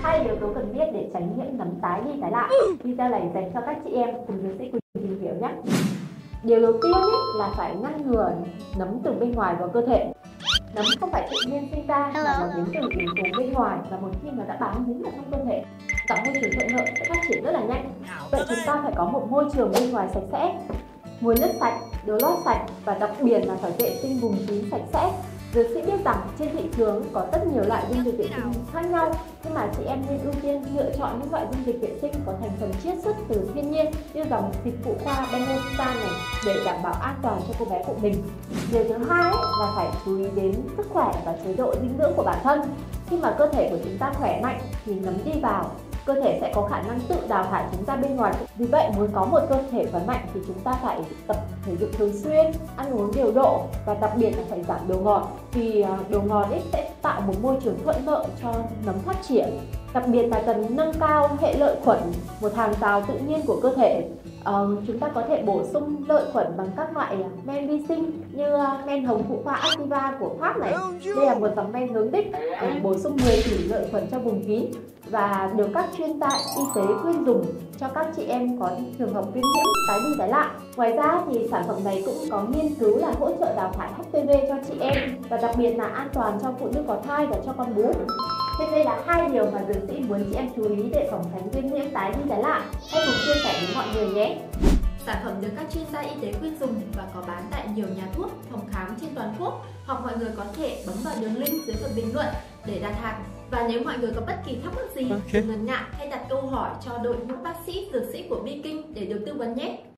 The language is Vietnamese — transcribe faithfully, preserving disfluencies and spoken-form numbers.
hai yếu tố cần biết để tránh nhiễm nấm tái đi tái lại. Video này dành cho các chị em cùng tiến sĩ cùng tìm hiểu nhé. Điều đầu tiên ý, là phải ngăn ngừa nấm từ bên ngoài vào cơ thể. Nấm không phải tự nhiên sinh ra mà nó đến từ yếu tố bên ngoài, và một khi nó đã bám dính vào trong cơ thể, tạo môi trường thuận lợi sẽ phát triển rất là nhanh. Vậy chúng ta phải có một môi trường bên ngoài sạch sẽ, nguồn nước sạch, đồ lót sạch, và đặc biệt là phải vệ sinh vùng kín sạch sẽ. Dược sĩ biết rằng trên thị trường có rất nhiều loại dung dịch vệ sinh khác nhau, nhưng mà chị em nên ưu tiên lựa chọn những loại dung dịch vệ sinh có thành phần chiết xuất từ thiên nhiên như dòng xịt phụ khoa Benetan này để đảm bảo an toàn cho cô bé của mình. Điều thứ hai là phải chú ý đến sức khỏe và chế độ dinh dưỡng của bản thân. Khi mà cơ thể của chúng ta khỏe mạnh thì nấm đi vào, cơ thể sẽ có khả năng tự đào thải chúng ta bên ngoài. Vì vậy muốn có một cơ thể khỏe mạnh thì chúng ta phải tập thể dục thường xuyên, ăn uống điều độ, và đặc biệt là phải giảm đồ ngọt, vì đồ ngọt ấy sẽ tạo một môi trường thuận lợi cho nấm phát triển. Đặc biệt là cần nâng cao hệ lợi khuẩn, một hàng rào tự nhiên của cơ thể. Ờ, chúng ta có thể bổ sung lợi khuẩn bằng các loại men vi sinh như men hồng phụ khoa Activa của Pháp này. Đây là một dòng men hướng đích bổ sung mười tỷ lợi khuẩn cho vùng kín và được các chuyên gia y tế khuyên dùng cho các chị em có trường hợp viêm nhiễm tái đi tái lại. Ngoài ra thì sản phẩm này cũng có nghiên cứu là hỗ trợ đào thải hát pê vê cho chị em, và đặc biệt là an toàn cho phụ nữ có thai và cho con bú. Nên đây là hai điều mà dược sĩ muốn chị em chú ý để phòng tránh viêm nhiễm tái đi tái lại. Hãy cùng chia sẻ với mọi người nhé. Sản phẩm được các chuyên gia y tế khuyên dùng và có bán tại nhiều nhà thuốc, phòng khám trên toàn quốc, hoặc mọi người có thể bấm vào đường link dưới phần bình luận để đặt hàng. Và nếu mọi người có bất kỳ thắc mắc gì, đừng ngần ngại hay đặt câu hỏi cho đội ngũ bác sĩ, dược sĩ của Viking để được tư vấn nhé.